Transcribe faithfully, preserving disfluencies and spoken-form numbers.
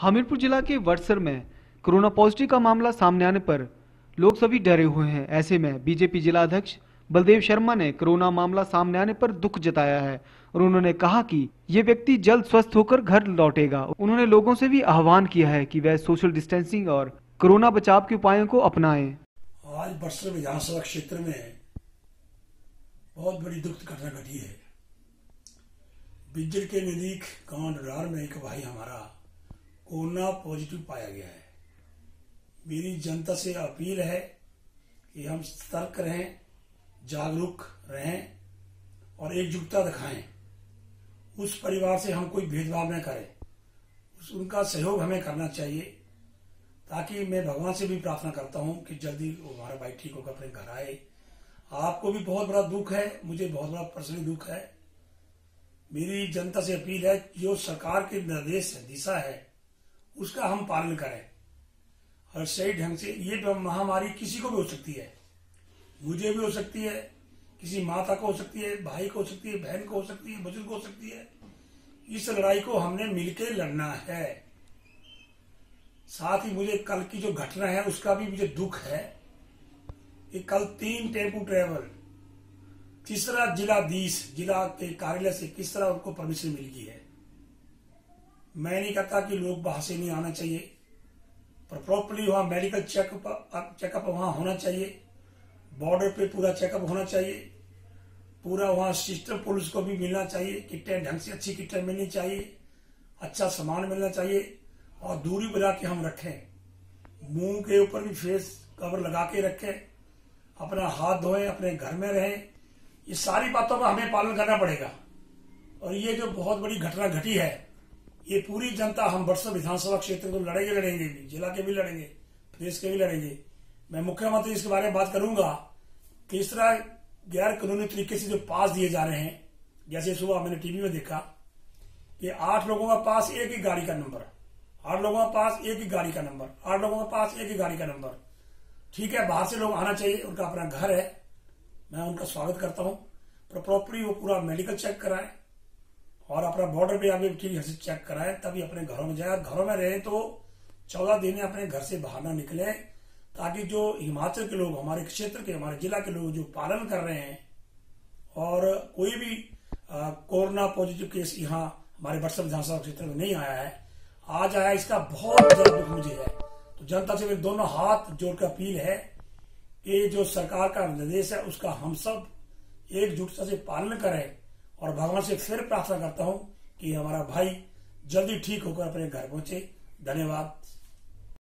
हमीरपुर जिला के वडसर में कोरोना पॉजिटिव का मामला सामने आने पर लोग सभी डरे हुए हैं। ऐसे में बीजेपी जिला अध्यक्ष बलदेव शर्मा ने कोरोना मामला सामने आने पर दुख जताया है और उन्होंने कहा कि ये व्यक्ति जल्द स्वस्थ होकर घर लौटेगा। उन्होंने लोगों से भी आह्वान किया है कि वह सोशल डिस्टेंसिंग और कोरोना बचाव के उपायों को अपनाएं। आज बरसर विधानसभा क्षेत्र में बहुत बड़ी दुख घटना घटी है। बिज्जर के नजदीक गांव डरार में एक भाई हमारा कोरोना पॉजिटिव पाया गया है। मेरी जनता से अपील है कि हम सतर्क रहें, जागरूक रहें और एकजुटता दिखाएं। उस परिवार से हम कोई भेदभाव न करें, उस उनका सहयोग हमें करना चाहिए, ताकि मैं भगवान से भी प्रार्थना करता हूं कि जल्दी वो हमारा भाई ठीक होकर अपने घर आए। आपको भी बहुत बड़ा दुख है, मुझे बहुत बड़ा पर्सनली दुख है। मेरी जनता से अपील है, जो सरकार के निर्देश है, दिशा है, उसका हम पालन करें और सही ढंग से। ये महामारी किसी को भी हो सकती है, मुझे भी हो सकती है, किसी माता को हो सकती है, भाई को हो सकती है, बहन को हो सकती है, बुजुर्ग को हो सकती है। इस लड़ाई को हमने मिलकर लड़ना है। साथ ही मुझे कल की जो घटना है उसका भी मुझे दुख है कि कल तीन टेम्पू ट्रेवल तीसरा जिलाधीश जिला के कार्यालय से किस तरह उनको परमिशन मिल गई है। मैं नहीं कहता कि लोग बाहर से नहीं आना चाहिए, पर प्रॉपर्ली वहां मेडिकल चेकअप चेकअप वहां होना चाहिए। बॉर्डर पे पूरा चेकअप होना चाहिए, पूरा वहां सिस्टम पुलिस को भी मिलना चाहिए, किटें ढंग से अच्छी किटें मिलनी चाहिए, अच्छा सामान मिलना चाहिए और दूरी बना के हम रखें। मुंह के ऊपर भी फेस कवर लगा के रखें, अपना हाथ धोएं, अपने घर में रहें। ये सारी बातों का हमें पालन करना पड़ेगा। और ये जो बहुत बड़ी घटना घटी है, ये पूरी जनता, हम बरसर विधानसभा क्षेत्र को लड़ेंगे लड़ेंगे जिला के भी लड़ेंगे, प्रदेश के भी लड़ेंगे। मैं मुख्यमंत्री इसके बारे में बात करूंगा कि इस तरह गैर कानूनी तरीके से जो पास दिए जा रहे हैं, जैसे सुबह मैंने टीवी में देखा कि आठ लोगों का पास एक ही गाड़ी का नंबर, आठ लोगों के पास एक ही गाड़ी का नंबर, आठ लोगों के पास एक ही गाड़ी का नंबर। ठीक है, बाहर से लोग आना चाहिए, उनका अपना घर है, मैं उनका स्वागत करता हूं, पर प्रॉपर्ली वो पूरा मेडिकल चेक कराएं और अपना बॉर्डर पे आगे ठीक से चेक कराएं, तभी अपने घरों में जाए। घरों में रहे तो चौदह दिन अपने घर से बाहर ना निकले, ताकि जो हिमाचल के लोग, हमारे क्षेत्र के, हमारे जिला के लोग जो पालन कर रहे हैं और कोई भी कोरोना पॉजिटिव केस यहाँ हमारे बरसर विधानसभा क्षेत्र में नहीं आया है, आज आया, इसका बहुत ज्यादा दुख मुझे है। तो जनता से मेरे दोनों हाथ जोड़कर अपील है कि जो सरकार का निर्देश है उसका हम सब एकजुटता से पालन करें और भगवान से फिर प्रार्थना करता हूं कि हमारा भाई जल्दी ठीक होकर अपने घर पहुंचे। धन्यवाद।